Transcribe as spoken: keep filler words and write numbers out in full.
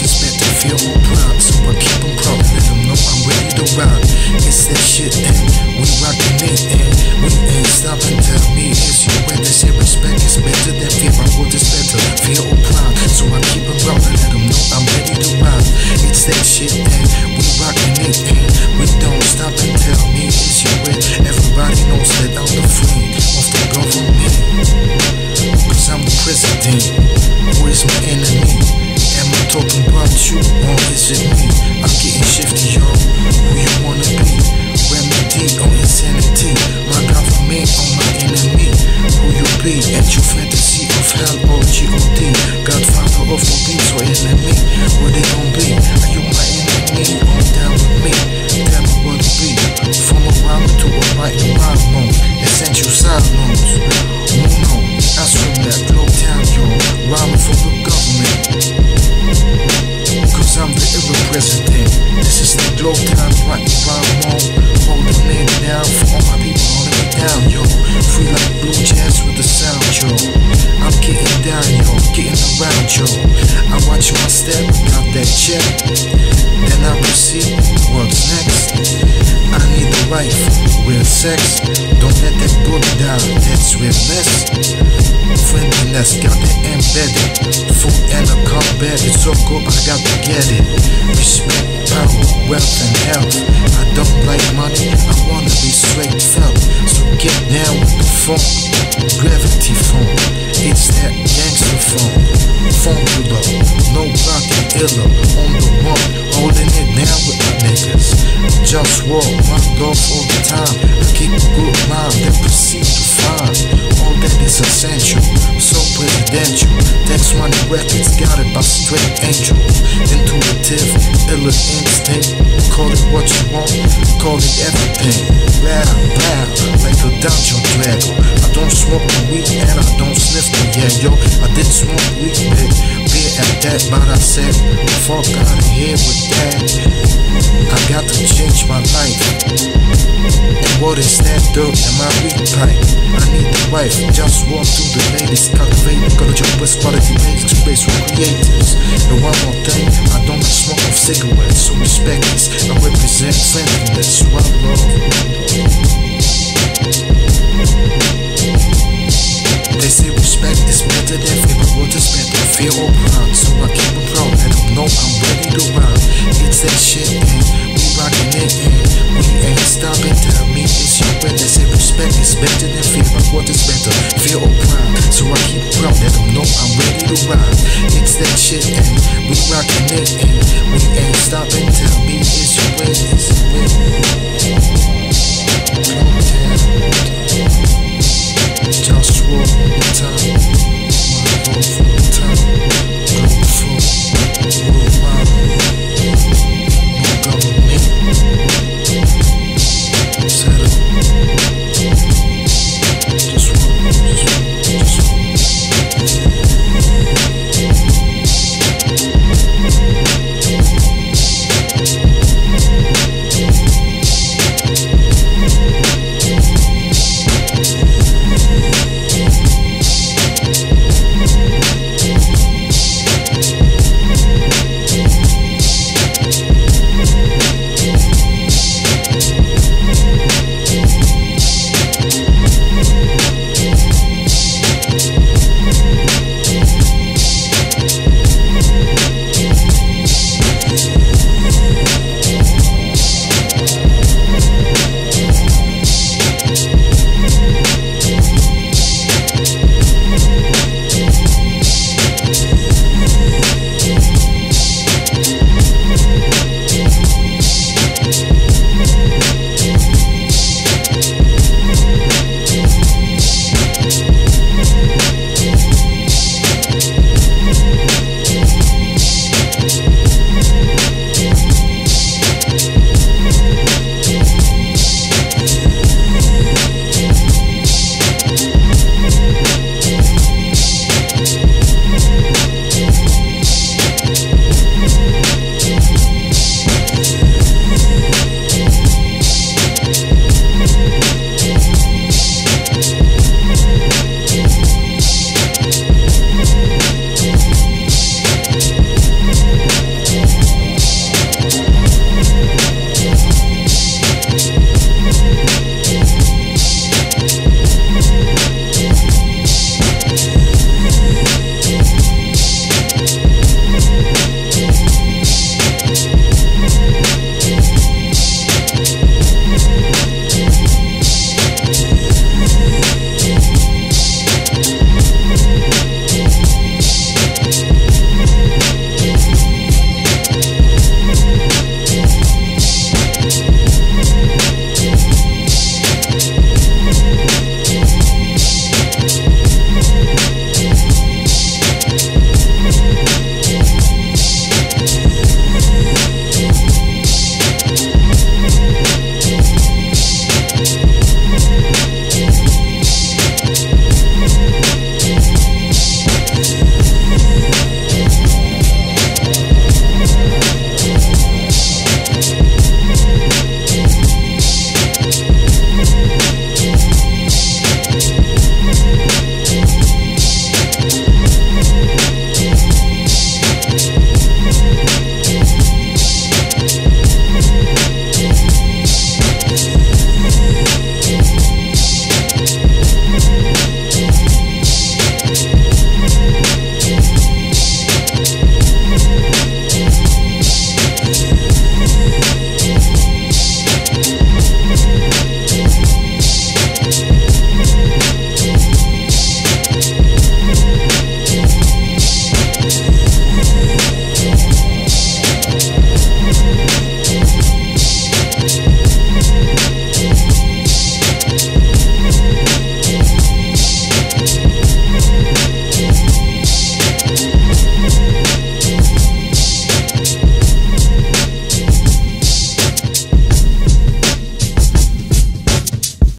is better, feel more proud. So I keep them proud, let them know I'm ready to ride. It's that shit and we rockin' it and we ain't stopping. Tell me it's your way, they say respect is better than fear. My word is better, feel more proud. So I keep them proud, let them know I'm ready to ride. It's that shit and we rockin' it and we don't stop and tell me it's your way. Everybody knows that I'm the friend of the government, cause I'm the president. Who is my enemy? Am I talking about you or is it me? I'm getting shifty, yo. Who you wanna be? Remedy or insanity? My government or my enemy? Who you be? At your fantasy of hell or G O D? Godfather of the beats or enemy? What they gon' be? Are you my enemy or down with me? Tell me what it be. From a rhyme to a writing rhyme mode. Essential side notes. Muno, I swim that Globetown, yo. Rhyming for the government, cause I'm the era president. This is the Globetown writing rhyme mode. Holding it down for all my people holding it down, yo. Free like blue jazz with the sound, yo. I'm getting down, yo. Getting around, yo. I watch my step, got that check. Then I proceed, what's next? I need a wife, real sex. Don't let that go down, that's real less. Friendliness, got it embedded. Food and a combat, it's so good, I got to get it. Respect, power, wealth and health. I don't like money, I wanna be straight felt. So get down with the funk, gravity funk. It's that gangster funk, Funkula, no blocking iller. On the one, holding it down with my niggas. JustWar, my love all the time. I keep a good mind, then proceed to find all that is essential, so presidential. Text Money Records, got it by straight angels. Intuitive, iller instinct. Call it what you want, call it everything. Loud, loud, like a dungeon dragon. I don't smoke the weed and I don't sniff the yeah, yo. I did smoke weed, bit beer at that, but I said, fuck out of here with that. I got to change my life. And what is that dirt in my weed pipe? I need a wife, just walk through the ladies, cultivate, got a job with quality basic space for creators. And one more thing, I don't smoke of cigarettes, so respect this. I represent friendliness, one love. They say respect is better than fear, but what is better? Fear or pride? So I keep it proud, let them know I'm ready to ride. It's that shit and we rockin' it and we ain't stopping. Tell me it's your way. They say respect is better than fear, but what is better? Fear or pride? So I keep it proud, let them know I'm ready to ride. It's that shit and we rockin' it and we ain't stopping. Tell me it's your way, it's your way. JustWar all the time, my love all the time.